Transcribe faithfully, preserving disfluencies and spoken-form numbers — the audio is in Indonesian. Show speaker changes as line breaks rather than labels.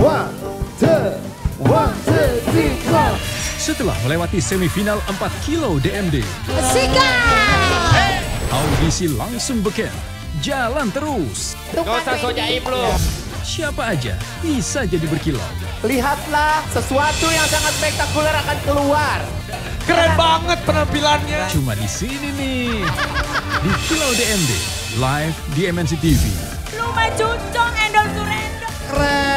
One, two, one, two, three, go.
Setelah melewati semifinal empat kilo D M D,
Sikat!
audisi langsung beken, jalan terus.
Gak usah so jaim lu.
Siapa aja bisa jadi berkilau.
Lihatlah, sesuatu yang sangat spektakuler akan keluar.
Keren banget penampilannya.
Cuma di sini nih, di Kilau D M D, live di M N C T V.
Lu mah cucong, endol surrender.
Keren.